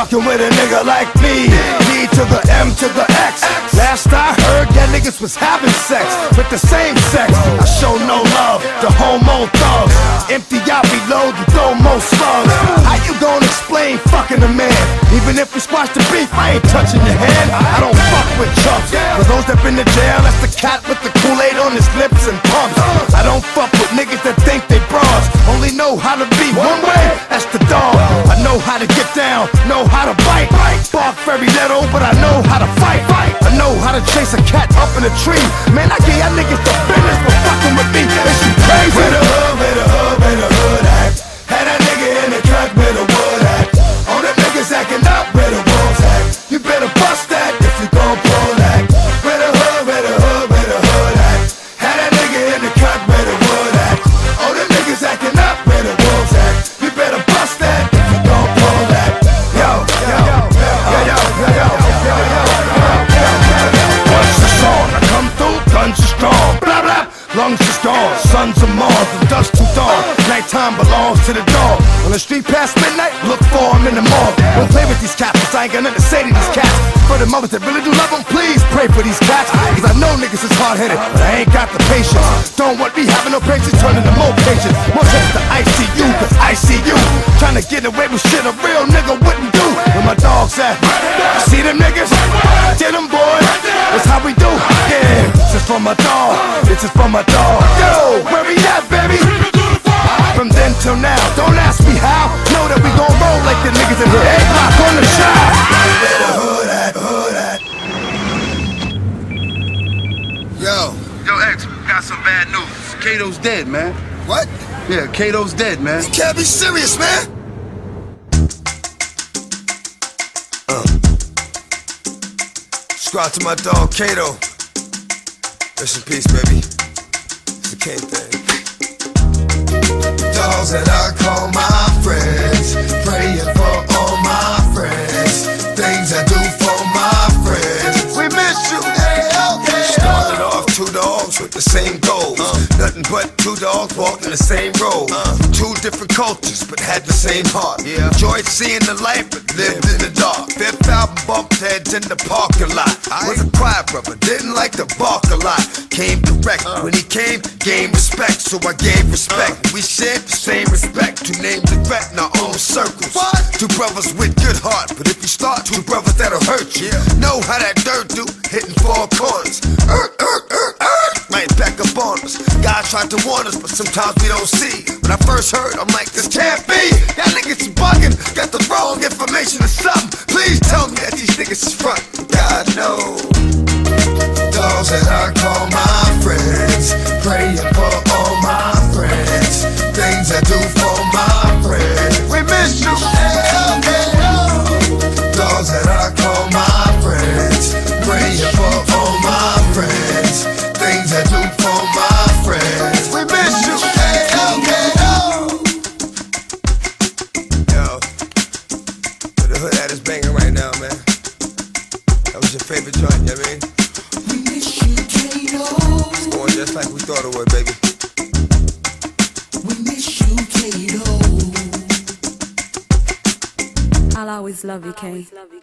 fucking with a nigga like me. D to the M to the X. Last I heard, yeah, niggas was having sex with the same sex. I show no love to homo thugs. Empty out, reload, and throw more slugs. How you gonna explain fucking a man? Even if we squash the beef, I ain't touching your hand. I don't fuck with chumps. For those that been to jail, that's the cat with the Kool-Aid on his lips and pumps. I don't fuck with niggas that think they bras. Only know how to be one way, that's the dog. I know how to get down, know how to bite. Bark very little, but I know how to fight. I know how to chase a cat up in a tree. Man, I give y'all niggas the business for fucking with me. Is you crazy? Where the hood, where the hood, where the hood at? Had that nigga in the cut where the wood at. All them niggas acting up where the wolves at. You better bust that if you gon' pull that. Where the hood, where the hood, where the hood at? Had that nigga in the cut where the wood at. All them niggas acting up where the wolves at. You better bust that if you gon' pull that. Yo, yo, yo, yo, yo, yo, yo, yo, yo, yo. Once the song, I come through, guns are strong. Blah blah, lungs is gone. Sons of Mars, from dusk to dawn. Nighttime belongs to the dog. On the street past midnight, look for him in the morgue. Don't play with these cats, 'cause I ain't got nothing to say to these cats. For the mothers that really do love them, please pray for these cats. 'Cause I know niggas is hard-headed, but I ain't got the patience. Don't want me having no patience, turning to more patience. More trips to ICU, 'cause I see you trying to get away with shit a real nigga wouldn't do. Where my dogs at? See them niggas? Get them, boys. That's how we do. Yeah, this is for my dog. This is for my dog. Yo, where we at, baby? From then till now, don't ask me how. Know that we gon' roll like the niggas in here. 8 block on the shot. Where the hood at, hood at. Yo, X, got some bad news. Kato's dead, man. What? Yeah, Kato's dead, man. You can't be serious, man. Subscribe to my dog, Kato. Rest in peace, baby. It's the King thing. Dogs that I call my friends, praying for all my friends, things I do for my friends. We miss you. Hey, okay. Started off 2 dogs with the same goals. Nothing but 2 dogs walking the same road. 2 different cultures, but had the same heart. Enjoyed seeing the light, but lived in the dark. 5th album bumped heads in the parking lot. Was a quiet brother, didn't like to bark a lot. Came direct, when he came, gained respect, so I gave respect. We shared the same respect, 2 names regret in our own circles. 2 brothers with good heart, but if you start 2 brothers that'll hurt you. Know how that dirt do, hitting 4 corners. Right back up on us. God tried to warn us, but sometimes we don't see. When I first heard, I'm like, this can't be. Y'all niggas is bugging, got the wrong information or something. Please tell me that these niggas is front. God knows. Dogs that I call my friends, praying for all my friends, things I do for my friends. We miss you. Dogs that I call my friends, praying for all my friends, things I do for my friends. We miss you. Yo, the hood at is banging right now, man. That was your favorite joint, you know what I mean? It's going just like we thought it would, baby. We miss you, Kato. I'll always love you, Kay.